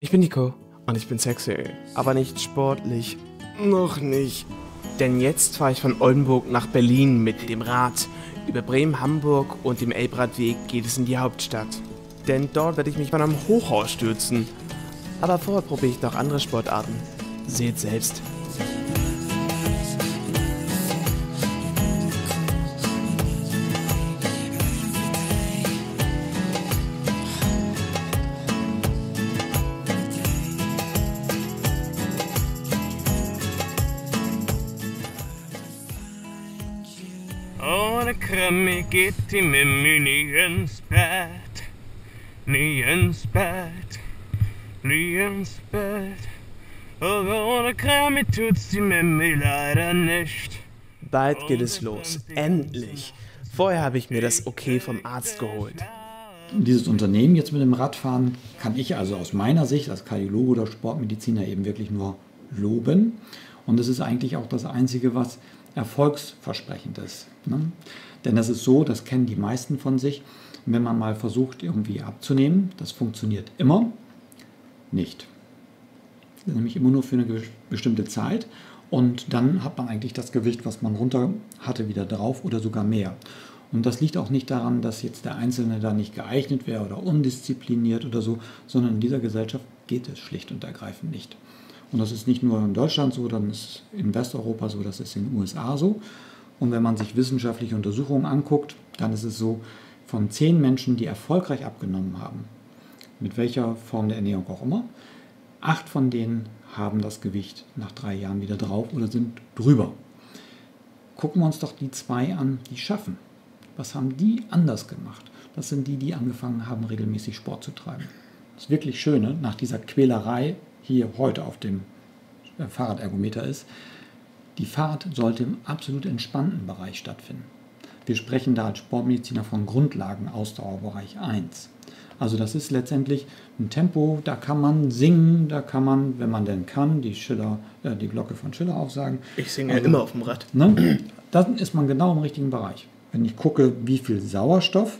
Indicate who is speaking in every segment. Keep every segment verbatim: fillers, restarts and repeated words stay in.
Speaker 1: Ich bin Nico und ich bin sexuell, aber nicht sportlich. Noch nicht. Denn jetzt fahre ich von Oldenburg nach Berlin mit dem Rad. Über Bremen, Hamburg und dem Elbradweg geht es in die Hauptstadt. Denn dort werde ich mich von einem Hochhaus stürzen. Aber vorher probiere ich noch andere Sportarten. Seht selbst.
Speaker 2: Ohne Krimi geht die Mimi nie ins Bett, nie ins Bett, nie ins Bett. Aber ohne Krimi tut's die Mimi leider nicht.
Speaker 1: Bald geht es los. Endlich. Vorher habe ich mir das Okay vom Arzt geholt.
Speaker 3: Dieses Unternehmen jetzt mit dem Radfahren kann ich also aus meiner Sicht als Kardiologe oder Sportmediziner eben wirklich nur loben. Und es ist eigentlich auch das Einzige, was erfolgsversprechend ist. Ne? Denn das ist so, das kennen die meisten von sich, wenn man mal versucht irgendwie abzunehmen, das funktioniert immer nicht. Nämlich immer nur für eine bestimmte Zeit und dann hat man eigentlich das Gewicht, was man runter hatte, wieder drauf oder sogar mehr. Und das liegt auch nicht daran, dass jetzt der Einzelne da nicht geeignet wäre oder undiszipliniert oder so, sondern in dieser Gesellschaft geht es schlicht und ergreifend nicht. Und das ist nicht nur in Deutschland so, dann ist in Westeuropa so, das ist in den U S A so. Und wenn man sich wissenschaftliche Untersuchungen anguckt, dann ist es so, von zehn Menschen, die erfolgreich abgenommen haben, mit welcher Form der Ernährung auch immer, acht von denen haben das Gewicht nach drei Jahren wieder drauf oder sind drüber. Gucken wir uns doch die zwei an, die schaffen. Was haben die anders gemacht? Das sind die, die angefangen haben, regelmäßig Sport zu treiben. Das wirklich Schöne, nach dieser Quälerei, hier heute auf dem Fahrradergometer ist, die Fahrt sollte im absolut entspannten Bereich stattfinden. Wir sprechen da als Sportmediziner von Grundlagen-Ausdauerbereich eins. Also das ist letztendlich ein Tempo, da kann man singen, da kann man, wenn man denn kann, die, Schiller, äh, die Glocke von Schiller aufsagen.
Speaker 1: Ich singe
Speaker 3: also,
Speaker 1: ja immer auf dem Rad.
Speaker 3: Ne? Dann ist man genau im richtigen Bereich. Wenn ich gucke, wie viel Sauerstoff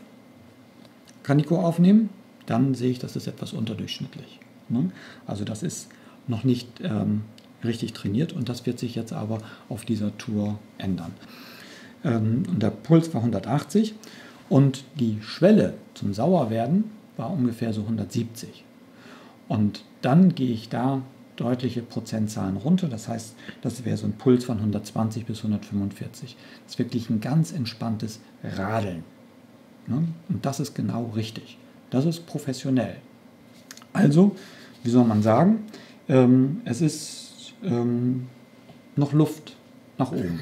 Speaker 3: kann Nico aufnehmen, dann sehe ich, das ist etwas unterdurchschnittlich. Also das ist noch nicht ähm, richtig trainiert und das wird sich jetzt aber auf dieser Tour ändern. Ähm, und der Puls war hundertachtzig und die Schwelle zum Sauerwerden war ungefähr so hundertsiebzig. Und dann gehe ich da deutliche Prozentzahlen runter, das heißt, das wäre so ein Puls von hundertzwanzig bis hundertfünfundvierzig. Das ist wirklich ein ganz entspanntes Radeln. Ne? Und das ist genau richtig. Das ist professionell. Also, wie soll man sagen, ähm, es ist ähm, noch Luft nach oben.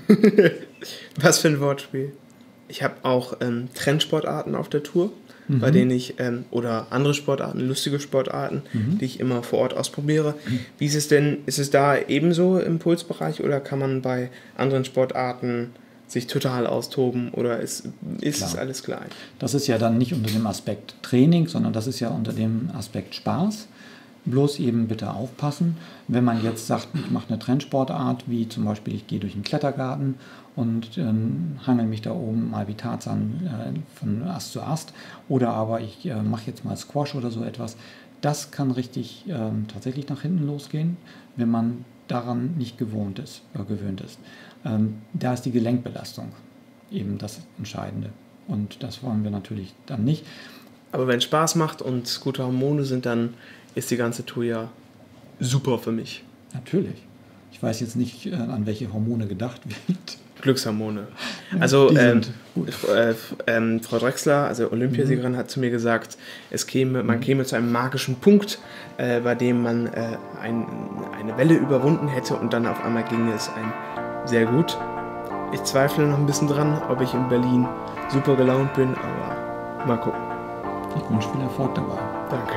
Speaker 1: Was für ein Wortspiel. Ich habe auch ähm, Trendsportarten auf der Tour, mhm. bei denen ich, ähm, oder andere Sportarten, lustige Sportarten, mhm. die ich immer vor Ort ausprobiere. Mhm. Wie ist es denn, ist es da ebenso im Pulsbereich oder kann man bei anderen Sportarten sich total austoben oder ist, ist es alles gleich?
Speaker 3: Das ist ja dann nicht unter dem Aspekt Training, sondern das ist ja unter dem Aspekt Spaß. Bloß eben bitte aufpassen, wenn man jetzt sagt, ich mache eine Trendsportart, wie zum Beispiel ich gehe durch einen Klettergarten und ähm, hangel mich da oben mal wie Tarzan äh, von Ast zu Ast oder aber ich äh, mache jetzt mal Squash oder so etwas. Das kann richtig äh, tatsächlich nach hinten losgehen, wenn man daran nicht gewohnt ist, äh, gewöhnt ist. Ähm, da ist die Gelenkbelastung eben das Entscheidende und das wollen wir natürlich dann nicht.
Speaker 1: Aber wenn es Spaß macht und gute Hormone sind, dann ist die ganze Tour ja super für mich.
Speaker 3: Natürlich. Ich weiß jetzt nicht, äh, an welche Hormone gedacht wird.
Speaker 1: Glückshormone. Also ähm, äh, äh, Frau Drechsler, also Olympiasiegerin, mhm. hat zu mir gesagt, es käme, man käme zu einem magischen Punkt, äh, bei dem man äh, ein, eine Welle überwunden hätte und dann auf einmal ginge es einem sehr gut. Ich zweifle noch ein bisschen dran, ob ich in Berlin super gelaunt bin, aber mal gucken.
Speaker 3: Ich wünsche viel Erfolg dabei.
Speaker 1: Danke.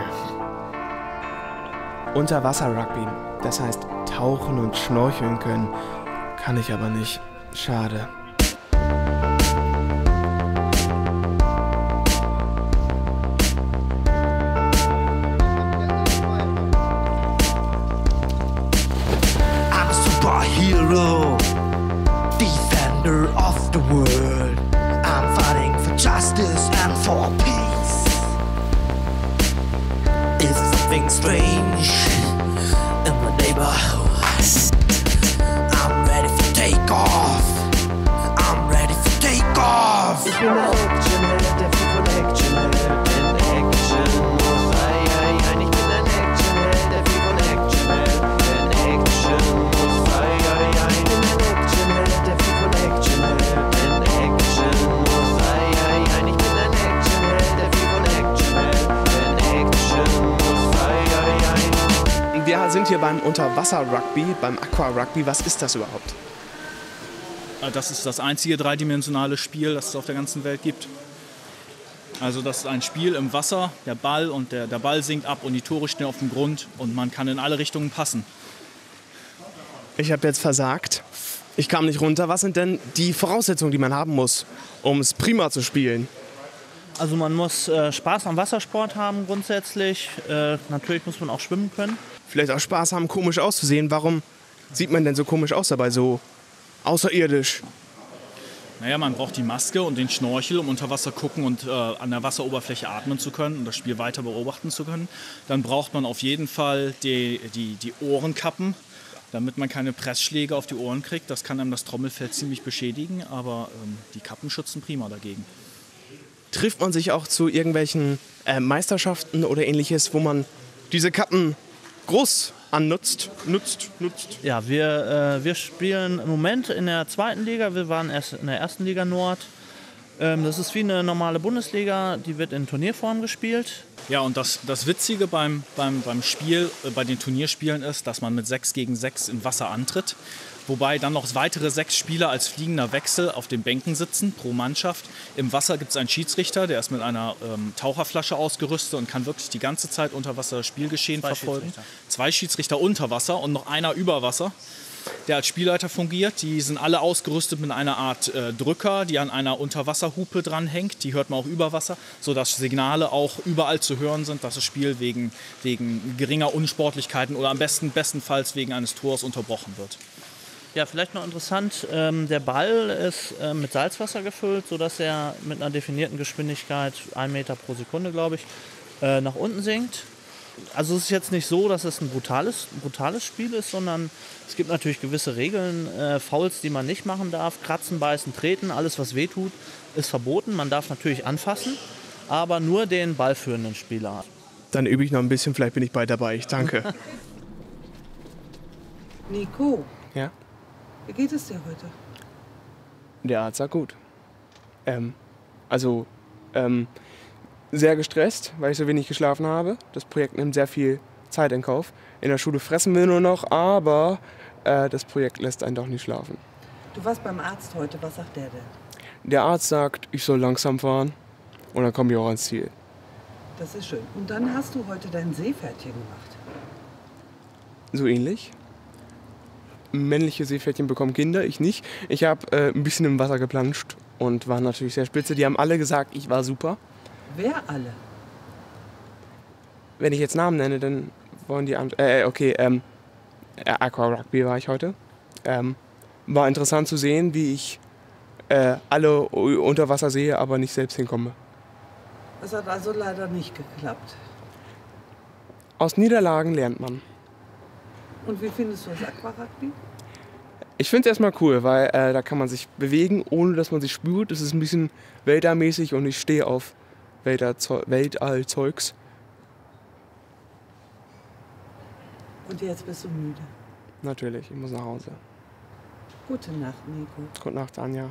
Speaker 1: Unterwasser-Rugby, das heißt tauchen und schnorcheln können, kann ich aber nicht. Schade.
Speaker 4: I'm a superhero, defender of the world. I'm fighting for justice and for peace. Is something strange
Speaker 1: Wir sind hier beim Unterwasser-Rugby, beim Aqua-Rugby. Was ist das überhaupt?
Speaker 5: Das ist das einzige dreidimensionale Spiel, das es auf der ganzen Welt gibt. Also das ist ein Spiel im Wasser, der Ball und der, der Ball sinkt ab und die Tore stehen auf dem Grund und man kann in alle Richtungen passen.
Speaker 1: Ich habe jetzt versagt. Ich kam nicht runter. Was sind denn die Voraussetzungen, die man haben muss, um es prima zu spielen?
Speaker 6: Also man muss äh, Spaß am Wassersport haben grundsätzlich. Äh, natürlich muss man auch schwimmen können.
Speaker 1: Vielleicht auch Spaß haben, komisch auszusehen. Warum sieht man denn so komisch aus dabei, so außerirdisch?
Speaker 5: Naja, man braucht die Maske und den Schnorchel, um unter Wasser gucken und äh, an der Wasseroberfläche atmen zu können und das Spiel weiter beobachten zu können. Dann braucht man auf jeden Fall die, die, die Ohrenkappen, damit man keine Pressschläge auf die Ohren kriegt. Das kann einem das Trommelfell ziemlich beschädigen, aber ähm, die Kappen schützen prima dagegen.
Speaker 1: Trifft man sich auch zu irgendwelchen äh, Meisterschaften oder ähnliches, wo man diese Kappen groß annutzt, nutzt, nutzt?
Speaker 6: Ja, wir, äh, wir spielen im Moment in der zweiten Liga. Wir waren erst in der ersten Liga Nord. Ähm, das ist wie eine normale Bundesliga, die wird in Turnierform gespielt.
Speaker 5: Ja, und das, das Witzige beim, beim, beim Spiel, äh, bei den Turnierspielen ist, dass man mit sechs gegen sechs im Wasser antritt. Wobei dann noch weitere sechs Spieler als fliegender Wechsel auf den Bänken sitzen pro Mannschaft. Im Wasser gibt es einen Schiedsrichter, der ist mit einer ähm, Taucherflasche ausgerüstet und kann wirklich die ganze Zeit unter Wasser das Spielgeschehen
Speaker 6: Zwei
Speaker 5: verfolgen.
Speaker 6: Schiedsrichter.
Speaker 5: Zwei Schiedsrichter unter Wasser und noch einer über Wasser, der als Spielleiter fungiert. Die sind alle ausgerüstet mit einer Art äh, Drücker, die an einer Unterwasserhupe dranhängt. Die hört man auch über Wasser, sodass Signale auch überall zu hören sind, dass das Spiel wegen, wegen geringer Unsportlichkeiten oder am besten bestenfalls wegen eines Tors unterbrochen wird.
Speaker 6: Ja, vielleicht noch interessant, ähm, der Ball ist äh, mit Salzwasser gefüllt, sodass er mit einer definierten Geschwindigkeit, ein Meter pro Sekunde, glaube ich, äh, nach unten sinkt. Also es ist jetzt nicht so, dass es ein brutales, brutales Spiel ist, sondern es gibt natürlich gewisse Regeln, äh, Fouls, die man nicht machen darf, kratzen, beißen, treten, alles was wehtut, ist verboten. Man darf natürlich anfassen, aber nur den ballführenden Spieler.
Speaker 1: Dann übe ich noch ein bisschen, vielleicht bin ich bald dabei. Ich danke.
Speaker 7: Nico,
Speaker 1: Ja?
Speaker 7: wie geht es dir heute?
Speaker 1: Der Arzt sagt gut. Ähm, also, ähm, sehr gestresst, weil ich so wenig geschlafen habe. Das Projekt nimmt sehr viel Zeit in Kauf. In der Schule fressen wir nur noch, aber äh, das Projekt lässt einen doch nicht schlafen.
Speaker 7: Du warst beim Arzt heute, was sagt der denn?
Speaker 1: Der Arzt sagt, ich soll langsam fahren und dann komme ich auch ans Ziel.
Speaker 7: Das ist schön. Und dann hast du heute dein Seepferdchen gemacht.
Speaker 1: So ähnlich. Männliche Seepferdchen bekommen Kinder, ich nicht. Ich habe äh, ein bisschen im Wasser geplanscht und war natürlich sehr spitze. Die haben alle gesagt, ich war super.
Speaker 7: Wer alle?
Speaker 1: Wenn ich jetzt Namen nenne, dann wollen die... Äh, okay, ähm, Aqua Rugby war ich heute. Ähm, war interessant zu sehen, wie ich äh, alle unter Wasser sehe, aber nicht selbst hinkomme.
Speaker 7: Das hat also leider nicht geklappt.
Speaker 1: Aus Niederlagen lernt man.
Speaker 7: Und wie findest du das Aquarugby?
Speaker 1: Ich finde es erstmal cool, weil äh, da kann man sich bewegen, ohne dass man sich spürt. Es ist ein bisschen weltallmäßig und ich stehe auf Weltallzeugs.
Speaker 7: Und jetzt bist du müde.
Speaker 1: Natürlich, ich muss nach Hause.
Speaker 7: Gute Nacht, Nico.
Speaker 1: Gute Nacht, Anja.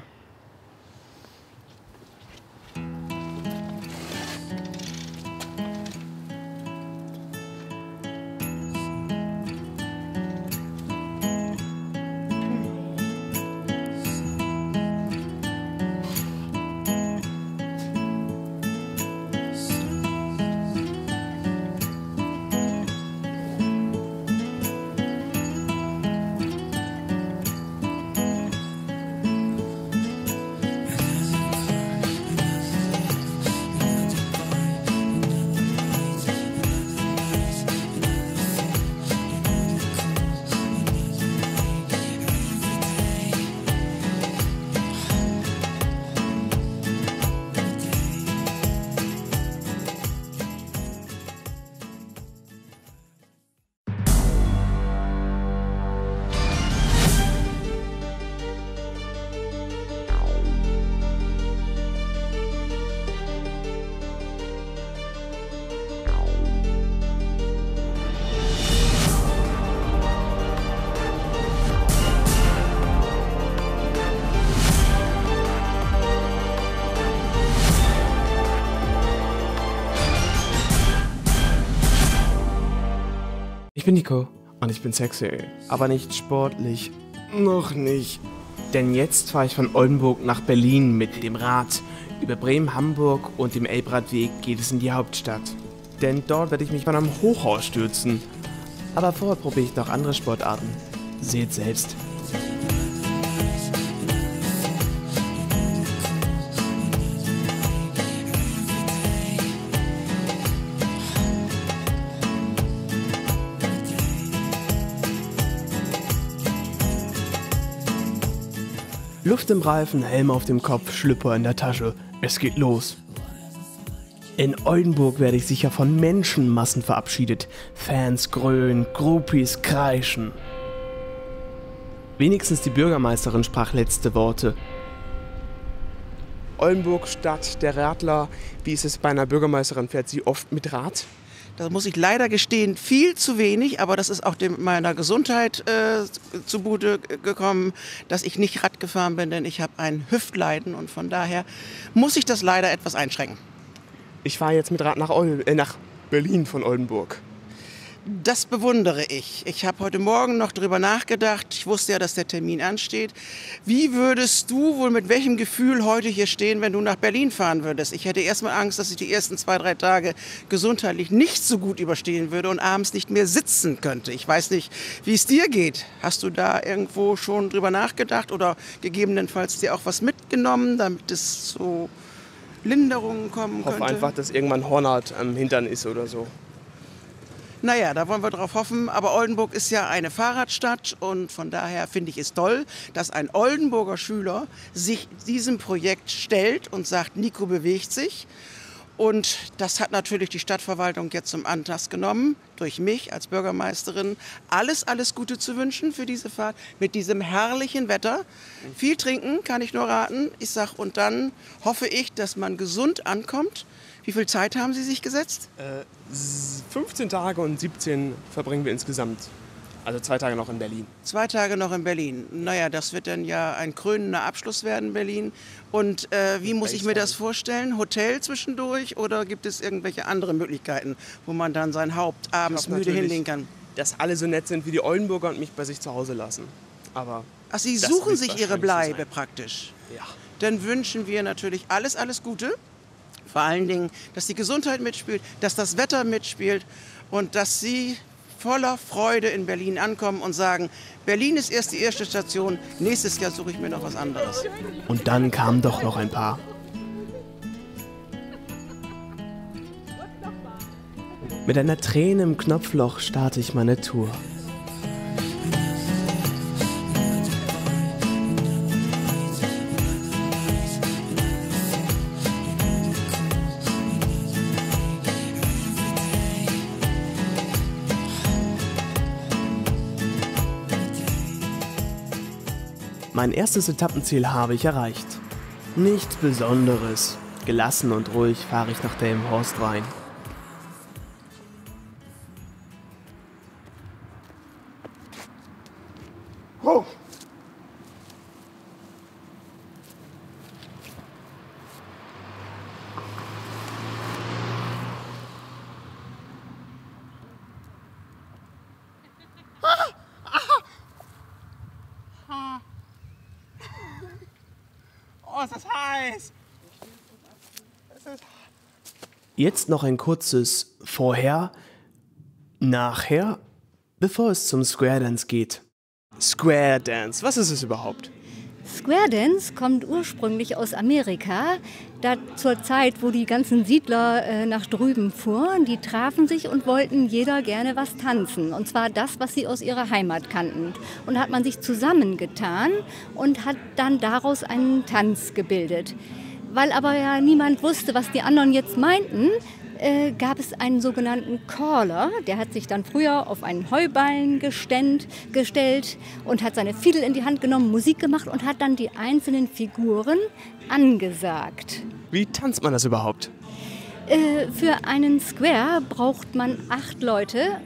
Speaker 1: Ich bin Nico und ich bin sexy, aber nicht sportlich. Noch nicht. Denn jetzt fahre ich von Oldenburg nach Berlin mit dem Rad. Über Bremen, Hamburg und dem Elbradweg geht es in die Hauptstadt. Denn dort werde ich mich von einem Hochhaus stürzen. Aber vorher probiere ich noch andere Sportarten. Seht selbst. Luft im Reifen, Helm auf dem Kopf, Schlüpper in der Tasche. Es geht los. In Oldenburg werde ich sicher von Menschenmassen verabschiedet. Fans grölen, Groupies kreischen. Wenigstens die Bürgermeisterin sprach letzte Worte. Oldenburg, Stadt der Radler. Wie ist es bei einer Bürgermeisterin? Fährt sie oft mit Rad?
Speaker 8: Da muss ich leider gestehen, viel zu wenig, aber das ist auch dem, meiner Gesundheit äh, zugute gekommen, dass ich nicht Rad gefahren bin, denn ich habe ein Hüftleiden und von daher muss ich das leider etwas einschränken.
Speaker 1: Ich fahre jetzt mit Rad nach, Ol- äh, nach Berlin von Oldenburg.
Speaker 8: Das bewundere ich. Ich habe heute Morgen noch drüber nachgedacht. Ich wusste ja, dass der Termin ansteht. Wie würdest du wohl mit welchem Gefühl heute hier stehen, wenn du nach Berlin fahren würdest? Ich hätte erstmal Angst, dass ich die ersten zwei, drei Tage gesundheitlich nicht so gut überstehen würde und abends nicht mehr sitzen könnte. Ich weiß nicht, wie es dir geht. Hast du da irgendwo schon drüber nachgedacht oder gegebenenfalls dir auch was mitgenommen, damit es zu Linderungen kommen
Speaker 1: Ich hoffe
Speaker 8: könnte?
Speaker 1: einfach, dass irgendwann Hornhaut am Hintern ist oder so.
Speaker 8: Naja, da wollen wir drauf hoffen. Aber Oldenburg ist ja eine Fahrradstadt und von daher finde ich es toll, dass ein Oldenburger Schüler sich diesem Projekt stellt und sagt, Nico bewegt sich. Und das hat natürlich die Stadtverwaltung jetzt zum Anlass genommen, durch mich als Bürgermeisterin, alles, alles Gute zu wünschen für diese Fahrt mit diesem herrlichen Wetter. Viel trinken, kann ich nur raten. Ich sag, und dann hoffe ich, dass man gesund ankommt. Wie viel Zeit haben Sie sich gesetzt?
Speaker 1: Äh, fünfzehn Tage und siebzehn verbringen wir insgesamt. Also zwei Tage noch in Berlin.
Speaker 8: Zwei Tage noch in Berlin. Naja, das wird dann ja ein krönender Abschluss werden, Berlin. Und äh, wie muss ich mir das vorstellen? Hotel zwischendurch oder gibt es irgendwelche andere Möglichkeiten, wo man dann sein Haupt abends müde hinlegen kann?
Speaker 1: Dass alle so nett sind wie die Oldenburger und mich bei sich zu Hause lassen. Aber
Speaker 8: Ach, Sie
Speaker 1: das
Speaker 8: suchen
Speaker 1: wird
Speaker 8: sich Ihre
Speaker 1: wahrscheinlich so
Speaker 8: Bleibe
Speaker 1: sein.
Speaker 8: praktisch.
Speaker 1: Ja.
Speaker 8: Dann wünschen wir natürlich alles, alles Gute. Vor allen Dingen, dass die Gesundheit mitspielt, dass das Wetter mitspielt und dass Sie voller Freude in Berlin ankommen und sagen, Berlin ist erst die erste Station, nächstes Jahr suche ich mir noch was anderes.
Speaker 1: Und dann kamen doch noch ein paar. Mit einer Träne im Knopfloch starte ich meine Tour. Mein erstes Etappenziel habe ich erreicht. Nichts Besonderes. Gelassen und ruhig fahre ich nach Delmenhorst rein. Oh.
Speaker 8: Oh, ist das heiß!
Speaker 1: Jetzt noch ein kurzes Vorher, Nachher, bevor es zum Square Dance geht. Square Dance, was ist es überhaupt?
Speaker 9: Square Dance kommt ursprünglich aus Amerika. Da zur Zeit, wo die ganzen Siedler äh, nach drüben fuhren, die trafen sich und wollten jeder gerne was tanzen. Und zwar das, was sie aus ihrer Heimat kannten. Und da hat man sich zusammengetan und hat dann daraus einen Tanz gebildet. Weil aber ja niemand wusste, was die anderen jetzt meinten, äh, gab es einen sogenannten Caller. Der hat sich dann früher auf einen Heuballen gestellt, gestellt und hat seine Fiedel in die Hand genommen, Musik gemacht und hat dann die einzelnen Figuren angesagt.
Speaker 1: Wie tanzt man das überhaupt?
Speaker 9: Äh, für einen Square braucht man acht Leute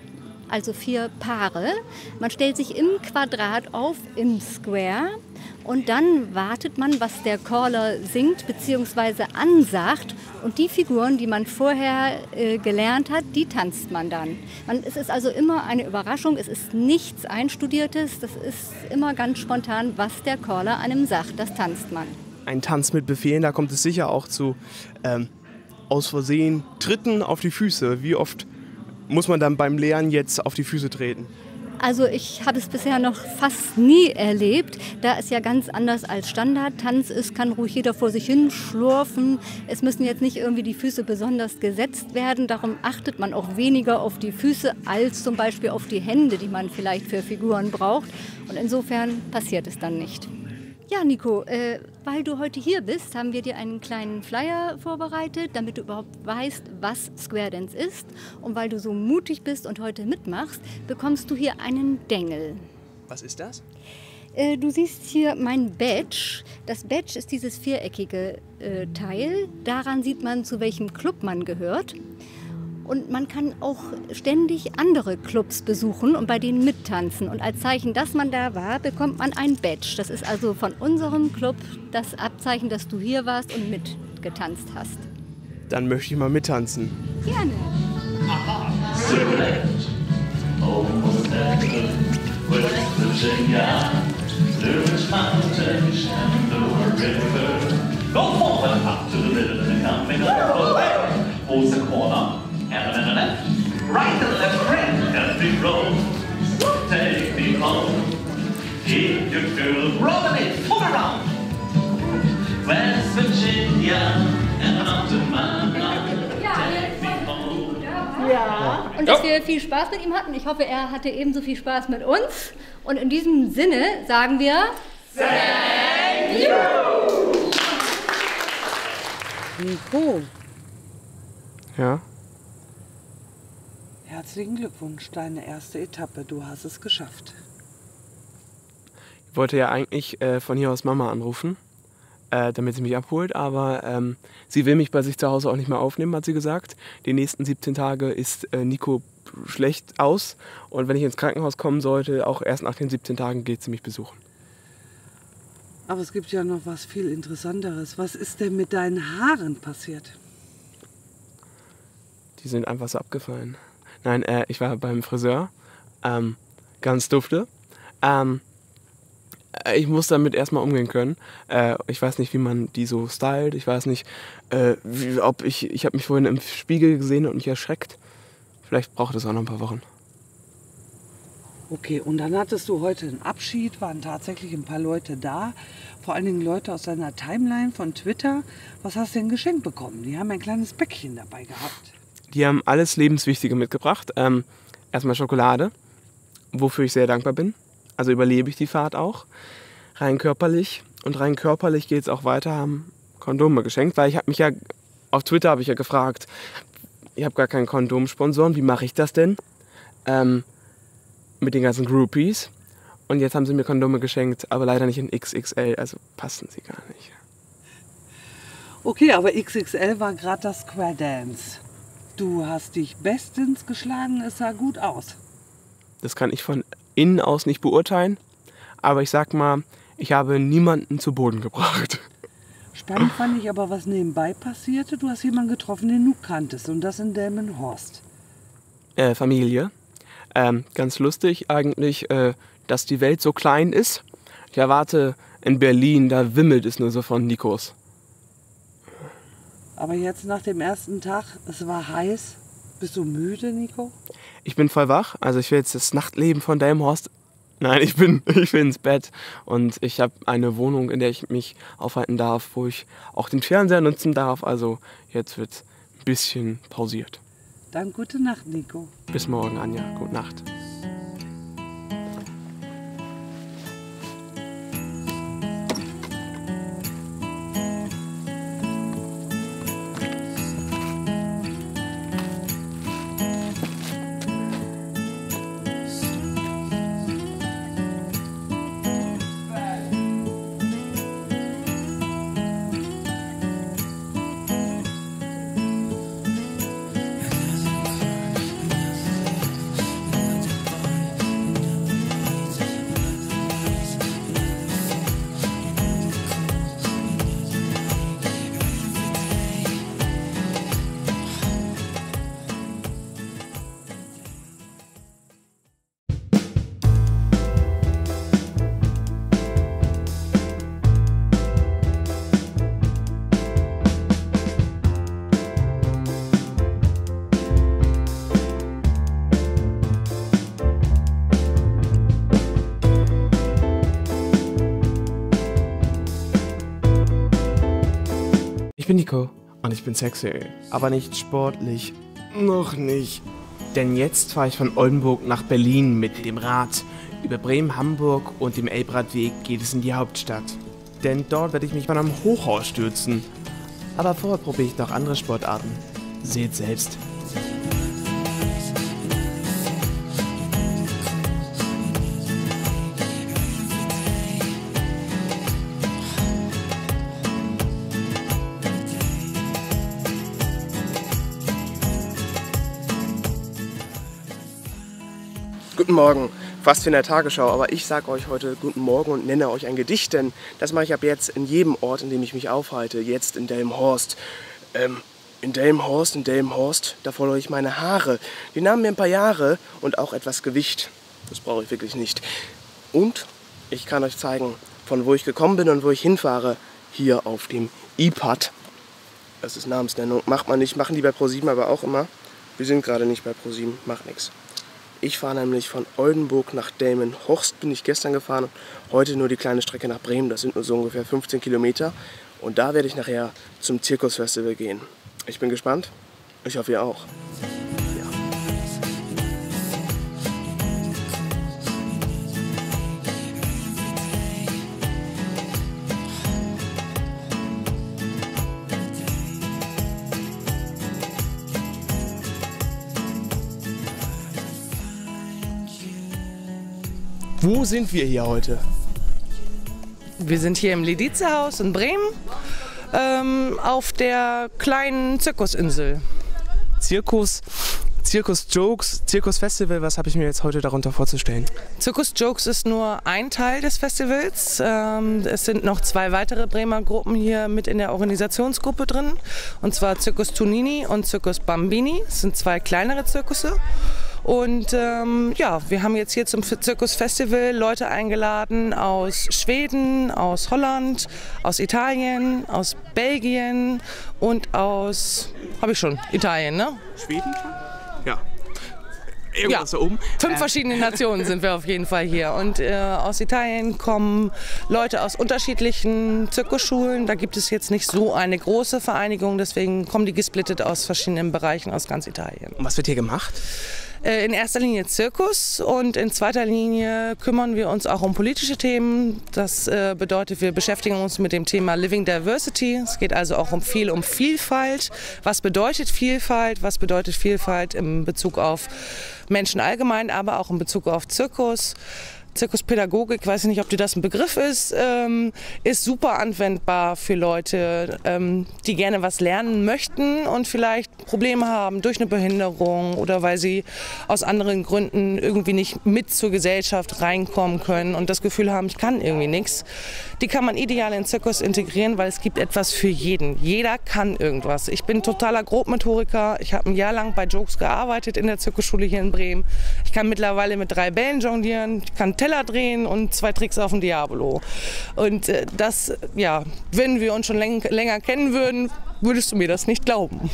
Speaker 9: also vier Paare. Man stellt sich im Quadrat auf, im Square. Und dann wartet man, was der Caller singt bzw. ansagt. Und die Figuren, die man vorher äh, gelernt hat, die tanzt man dann. Man, es ist also immer eine Überraschung, es ist nichts Einstudiertes. Das ist immer ganz spontan, was der Caller einem sagt. Das tanzt man.
Speaker 1: Ein Tanz mit Befehlen, da kommt es sicher auch zu ähm, aus Versehen Tritten auf die Füße. Wie oft muss man dann beim Lernen jetzt auf die Füße treten?
Speaker 9: Also ich habe es bisher noch fast nie erlebt, da es ja ganz anders als Standardtanz ist, kann ruhig jeder vor sich hin schlurfen. Es müssen jetzt nicht irgendwie die Füße besonders gesetzt werden, darum achtet man auch weniger auf die Füße als zum Beispiel auf die Hände, die man vielleicht für Figuren braucht. Und insofern passiert es dann nicht. Ja, Nico, äh, weil du heute hier bist, haben wir dir einen kleinen Flyer vorbereitet, damit du überhaupt weißt, was Square Dance ist. Und weil du so mutig bist und heute mitmachst, bekommst du hier einen Dengel.
Speaker 1: Was ist das?
Speaker 9: Äh, du siehst hier mein Badge. Das Badge ist dieses viereckige äh, Teil. Daran sieht man, zu welchem Club man gehört. Und man kann auch ständig andere Clubs besuchen und bei denen mittanzen. Und als Zeichen, dass man da war, bekommt man ein Badge. Das ist also von unserem Club das Abzeichen, dass du hier warst und mitgetanzt hast.
Speaker 1: Dann möchte ich mal mittanzen.
Speaker 9: Gerne.
Speaker 10: And then left, right and left, friend, every road. Take me home. Keep your girl rolling it full around. West Virginia and up to my Take me home.
Speaker 9: Ja. Und dass wir viel Spaß mit ihm hatten. Ich hoffe, er hatte ebenso viel Spaß mit uns. Und in diesem Sinne sagen wir Thank you!
Speaker 7: Nico.
Speaker 1: Ja?
Speaker 7: Herzlichen Glückwunsch, deine erste Etappe. Du hast es geschafft.
Speaker 1: Ich wollte ja eigentlich äh, von hier aus Mama anrufen, äh, damit sie mich abholt, aber ähm, sie will mich bei sich zu Hause auch nicht mehr aufnehmen, hat sie gesagt. Die nächsten siebzehn Tage ist äh, Nico schlecht aus und wenn ich ins Krankenhaus kommen sollte, auch erst nach den siebzehn Tagen geht sie mich besuchen.
Speaker 7: Aber es gibt ja noch was viel Interessanteres. Was ist denn mit deinen Haaren passiert?
Speaker 1: Die sind einfach so abgefallen. Nein, äh, ich war beim Friseur, ähm, ganz dufte. Ähm, ich muss damit erstmal umgehen können. Äh, ich weiß nicht, wie man die so stylt. Ich weiß nicht, äh, wie, ob ich, ich habe mich vorhin im Spiegel gesehen und mich erschreckt. Vielleicht braucht es auch noch ein paar Wochen.
Speaker 7: Okay, und dann hattest du heute einen Abschied, waren tatsächlich ein paar Leute da. Vor allen Dingen Leute aus deiner Timeline von Twitter. Was hast du denn geschenkt bekommen? Die haben ein kleines Päckchen dabei gehabt.
Speaker 1: Die haben alles Lebenswichtige mitgebracht. Ähm, erstmal Schokolade, wofür ich sehr dankbar bin. Also überlebe ich die Fahrt auch. Rein körperlich. Und rein körperlich geht es auch weiter, haben Kondome geschenkt. Weil ich habe mich ja, auf Twitter habe ich ja gefragt, ich habe gar keinen Kondomsponsoren, wie mache ich das denn? Ähm, mit den ganzen Groupies. Und jetzt haben sie mir Kondome geschenkt, aber leider nicht in X X L, also passen sie gar nicht.
Speaker 7: Okay, aber X X L war gerade das Square Dance. Du hast dich bestens geschlagen, es sah gut aus.
Speaker 1: Das kann ich von innen aus nicht beurteilen, aber ich sag mal, ich habe niemanden zu Boden gebracht.
Speaker 7: Spannend fand ich aber, was nebenbei passierte. Du hast jemanden getroffen, den du kanntest, und das in Delmenhorst.
Speaker 1: Äh, Familie. Ähm, ganz lustig eigentlich, äh, dass die Welt so klein ist. Ich erwarte in Berlin, da wimmelt es nur so von Nikos.
Speaker 7: Aber jetzt nach dem ersten Tag, es war heiß. Bist du müde, Nico?
Speaker 1: Ich bin voll wach. Also ich will jetzt das Nachtleben von Delmenhorst. Nein, ich bin, ich bin ins Bett. Und ich habe eine Wohnung, in der ich mich aufhalten darf, wo ich auch den Fernseher nutzen darf. Also jetzt wird ein bisschen pausiert.
Speaker 7: Dann gute Nacht, Nico.
Speaker 1: Bis morgen, Anja. Gute Nacht. bin Nico und ich bin sexy, aber nicht sportlich. Noch nicht. Denn jetzt fahre ich von Oldenburg nach Berlin mit dem Rad. Über Bremen, Hamburg und dem Elbradweg geht es in die Hauptstadt. Denn dort werde ich mich von einem Hochhaus stürzen. Aber vorher probiere ich noch andere Sportarten. Seht selbst.
Speaker 11: Guten Morgen, fast wie in der Tagesschau, aber ich sage euch heute Guten Morgen und nenne euch ein Gedicht, denn das mache ich ab jetzt in jedem Ort, in dem ich mich aufhalte, jetzt in Delmenhorst. Ähm, in Delmenhorst, in Delmenhorst, da verlor ich meine Haare. Die nahmen mir ein paar Jahre und auch etwas Gewicht. Das brauche ich wirklich nicht. Und ich kann euch zeigen, von wo ich gekommen bin und wo ich hinfahre, hier auf dem iPad. Das ist Namensnennung, macht man nicht, machen die bei ProSieben aber auch immer. Wir sind gerade nicht bei ProSieben, macht nichts. Ich fahre nämlich von Oldenburg nach Delmenhorst, bin ich gestern gefahren und heute nur die kleine Strecke nach Bremen, das sind nur so ungefähr fünfzehn Kilometer. Und da werde ich nachher zum Zirkusfestival gehen. Ich bin gespannt, ich hoffe ihr auch. Wo sind wir hier heute?
Speaker 12: Wir sind hier im Lidice-Haus in Bremen ähm, auf der kleinen Zirkusinsel.
Speaker 11: Zirkus, Zirkus-Jokes, Zirkusfestival, was habe ich mir jetzt heute darunter vorzustellen?
Speaker 12: Zirkus-Jokes ist nur ein Teil des Festivals. Ähm, es sind noch zwei weitere Bremer Gruppen hier mit in der Organisationsgruppe drin. Und zwar Zirkus Tonini und Zirkus Bambini. Das sind zwei kleinere Zirkusse. Und ähm, ja, wir haben jetzt hier zum Zirkusfestival Leute eingeladen aus Schweden, aus Holland, aus Italien, aus Belgien und aus, habe ich schon, Italien, ne?
Speaker 11: Schweden schon? Ja.
Speaker 12: Irgendwas ja, da oben. Fünf äh. verschiedene Nationen sind wir auf jeden Fall hier. Und äh, aus Italien kommen Leute aus unterschiedlichen Zirkusschulen. Da gibt es jetzt nicht so eine große Vereinigung, deswegen kommen die gesplittet aus verschiedenen Bereichen aus ganz Italien.
Speaker 11: Und was wird hier gemacht?
Speaker 12: In erster Linie Zirkus und in zweiter Linie kümmern wir uns auch um politische Themen. Das äh, bedeutet, wir beschäftigen uns mit dem Thema Living Diversity. Es geht also auch um viel um Vielfalt. Was bedeutet Vielfalt? Was bedeutet Vielfalt in Bezug auf Menschen allgemein, aber auch in Bezug auf Zirkus? Zirkuspädagogik, weiß ich nicht, ob dir das ein Begriff ist, ähm, ist super anwendbar für Leute, ähm, die gerne was lernen möchten und vielleicht Probleme haben durch eine Behinderung oder weil sie aus anderen Gründen irgendwie nicht mit zur Gesellschaft reinkommen können und das Gefühl haben, ich kann irgendwie nichts. Die kann man ideal in den Zirkus integrieren, weil es gibt etwas für jeden. Jeder kann irgendwas. Ich bin totaler Grobmotoriker. Ich habe ein Jahr lang bei Jokes gearbeitet in der Zirkusschule hier in Bremen. Ich kann mittlerweile mit drei Bällen jonglieren, ich kann Teller drehen und zwei Tricks auf dem Diabolo. Und äh, das, ja, wenn wir uns schon läng länger kennen würden, würdest du mir das nicht glauben.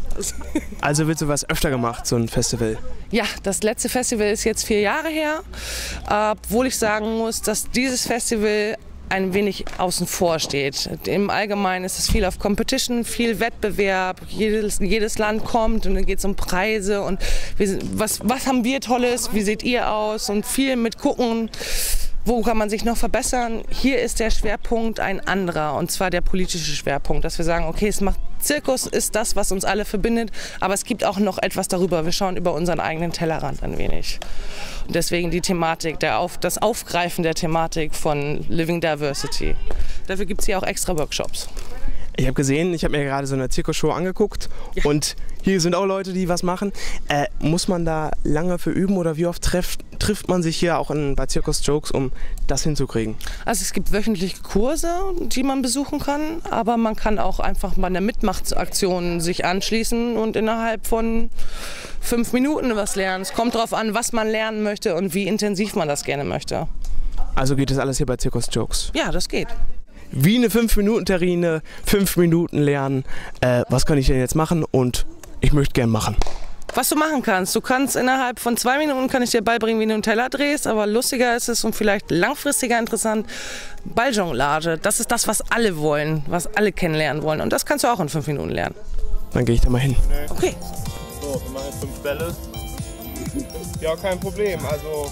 Speaker 11: Also wird sowas öfter gemacht, so ein Festival?
Speaker 12: Ja, das letzte Festival ist jetzt vier Jahre her, obwohl ich sagen muss, dass dieses Festival ein wenig außen vor steht. Im Allgemeinen ist es viel auf Competition, viel Wettbewerb, jedes, jedes Land kommt und dann geht es um Preise und wir, was, was haben wir Tolles, wie seht ihr aus und viel mit gucken, wo kann man sich noch verbessern. Hier ist der Schwerpunkt ein anderer und zwar der politische Schwerpunkt, dass wir sagen, okay, es macht Zirkus ist das, was uns alle verbindet, aber es gibt auch noch etwas darüber. Wir schauen über unseren eigenen Tellerrand ein wenig. Und deswegen die Thematik, der Auf, das Aufgreifen der Thematik von Living Diversity. Dafür gibt es hier auch extra Workshops.
Speaker 11: Ich habe gesehen, ich habe mir gerade so eine Zirkusshow angeguckt ja. Und hier sind auch Leute, die was machen. Äh, muss man da lange für üben oder wie oft trifft, trifft man sich hier auch in, bei Zirkus-Jokes, um das hinzukriegen?
Speaker 12: Also es gibt wöchentliche Kurse, die man besuchen kann, aber man kann auch einfach bei einer Mitmachaktion sich anschließen und innerhalb von fünf Minuten was lernen. Es kommt darauf an, was man lernen möchte und wie intensiv man das gerne möchte.
Speaker 11: Also geht das alles hier bei Zirkus-Jokes?
Speaker 12: Ja, das geht.
Speaker 11: Wie eine fünf Minuten Terrine, fünf Minuten lernen. Äh, was kann ich denn jetzt machen? Und ich möchte gern machen.
Speaker 12: Was du machen kannst, du kannst innerhalb von zwei Minuten kann ich dir beibringen, wie du einen Teller drehst, aber lustiger ist es und vielleicht langfristiger interessant, Balljonglage. Das ist das, was alle wollen, was alle kennenlernen wollen und das kannst du auch in fünf Minuten lernen.
Speaker 11: Dann gehe ich da mal hin.
Speaker 12: Okay.
Speaker 2: So, wir machen jetzt fünf Bälle. Ja, kein Problem, also...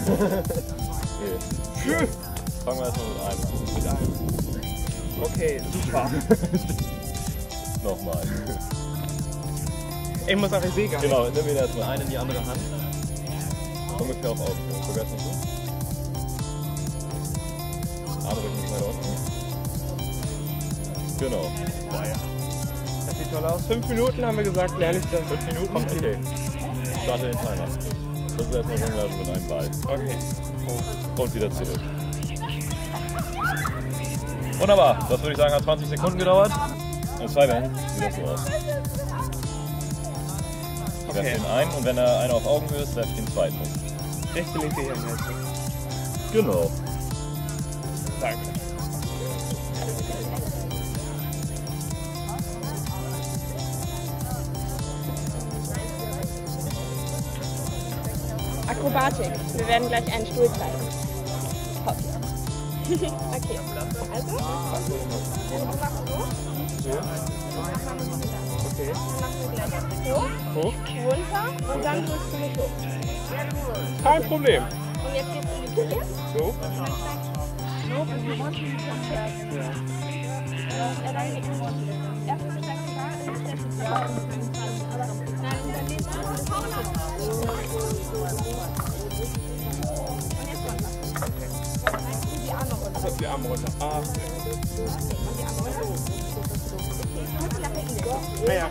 Speaker 13: Okay. Fangen wir erstmal mit einem an.
Speaker 11: Mit einem. Okay, super.
Speaker 13: Nochmal.
Speaker 11: Ich muss auch, ich sehe gar nicht.
Speaker 13: Genau, nimm mir erstmal eine in die andere Hand. Ungefähr auf Augenhöhe. Sogar noch so. Arme rücken weiter unten. Genau.
Speaker 11: Boah, ja. Das sieht toll aus. Fünf Minuten haben wir gesagt, lerne ich das.
Speaker 13: Fünf Minuten? Okay. Starte den Timer. Das ist erstmal rumlassen mit einem Ball.
Speaker 11: Okay.
Speaker 13: Und wieder zurück. Wunderbar. Das würde ich sagen, hat zwanzig Sekunden gedauert. In zwei Bällen sieht das so aus. Ich werfe den einen und wenn er einer auf Augenhöhe ist, werfe ich den zweiten um.
Speaker 11: Rechte, linke Hirnhälfte.
Speaker 13: Genau.
Speaker 11: Danke.
Speaker 14: Akrobatik. Wir werden gleich einen Stuhl zeigen. Hopp. Okay. Also, wir machen so.
Speaker 11: So. Okay.
Speaker 14: Dann machen wir gleich hoch,
Speaker 11: Hoch.
Speaker 14: runter und dann drückst du mich hoch.
Speaker 11: Kein Problem.
Speaker 14: Und jetzt geht's in die Küche.
Speaker 11: So.
Speaker 14: So, und wir wollen die Küche.
Speaker 11: Ja.
Speaker 14: Äh, dann geht es. Erstmal steigst du da, dann stellst du ja. Aber nein, und dann legst du das Haus. Und jetzt runter. Die Arme runter.
Speaker 11: So, die Arme runter. Ah.
Speaker 14: Die Arme runter.
Speaker 11: Ah ja.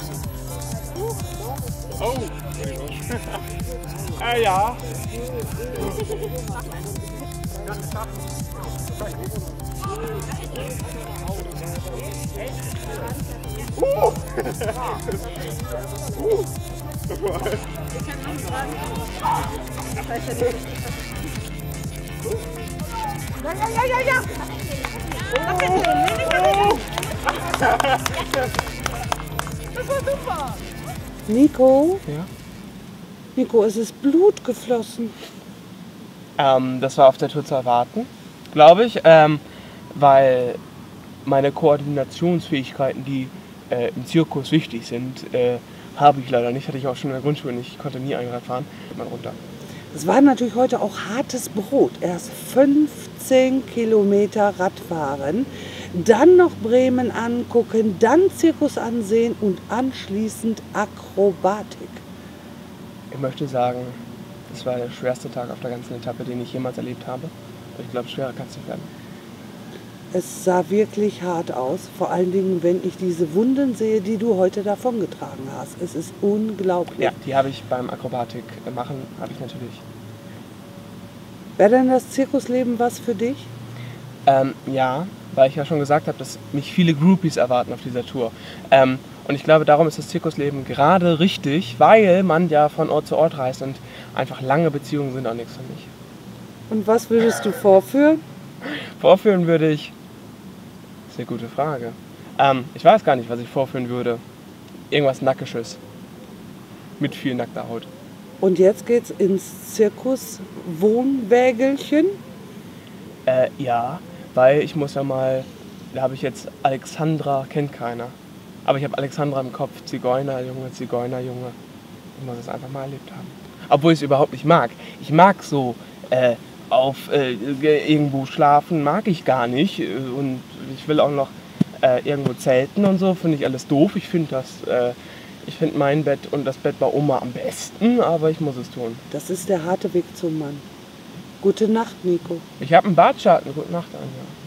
Speaker 11: Oh, Entschuldigung. Ah ja. Uh.
Speaker 14: Ja, ja, ja, ja, ja. Nach hinten, nee, nicht nach hinten. Das war super.
Speaker 7: Nico?
Speaker 11: Ja?
Speaker 7: Nico, es ist Blut geflossen.
Speaker 11: Ähm, das war auf der Tour zu erwarten, glaube ich, ähm, weil meine Koordinationsfähigkeiten, die äh, im Zirkus wichtig sind, äh, habe ich leider nicht. Hatte ich auch schon in der Grundschule nicht. Ich konnte nie Einrad fahren. Mal runter.
Speaker 7: Es war natürlich heute auch hartes Brot. Erst fünfzehn Kilometer Radfahren, dann noch Bremen angucken, dann Zirkus ansehen und anschließend Akrobatik.
Speaker 11: Ich möchte sagen, das war der schwerste Tag auf der ganzen Etappe, den ich jemals erlebt habe. Ich glaube, schwerer kann es nicht werden.
Speaker 7: Es sah wirklich hart aus, vor allen Dingen, wenn ich diese Wunden sehe, die du heute davongetragen hast. Es ist unglaublich.
Speaker 11: Ja, die habe ich beim Akrobatik machen, habe ich natürlich.
Speaker 7: Wäre denn das Zirkusleben was für dich?
Speaker 11: Ähm, ja, weil ich ja schon gesagt habe, dass mich viele Groupies erwarten auf dieser Tour. Ähm, und ich glaube, darum ist das Zirkusleben gerade richtig, weil man ja von Ort zu Ort reist und einfach lange Beziehungen sind auch nichts für mich.
Speaker 7: Und was würdest du vorführen?
Speaker 11: Vorführen würde ich... Das ist eine gute Frage. Ähm, ich weiß gar nicht, was ich vorführen würde. Irgendwas Nackisches. Mit viel nackter Haut.
Speaker 7: Und jetzt geht's ins Zirkus Wohnwägelchen?
Speaker 11: Äh, ja, weil ich muss ja mal... Da habe ich jetzt Alexandra, kennt keiner. Aber ich habe Alexandra im Kopf. Zigeunerjunge, Zigeunerjunge. Ich muss es einfach mal erlebt haben. Obwohl ich es überhaupt nicht mag. Ich mag so... Äh, auf äh, irgendwo schlafen mag ich gar nicht und ich will auch noch äh, irgendwo zelten und so, finde ich alles doof. Ich finde das, äh, ich finde mein Bett und das Bett bei Oma am besten, aber ich muss es tun.
Speaker 7: Das ist der harte Weg zum Mann. Gute Nacht, Nico.
Speaker 11: Ich habe einen Bartschatten. Gute Nacht, Anja.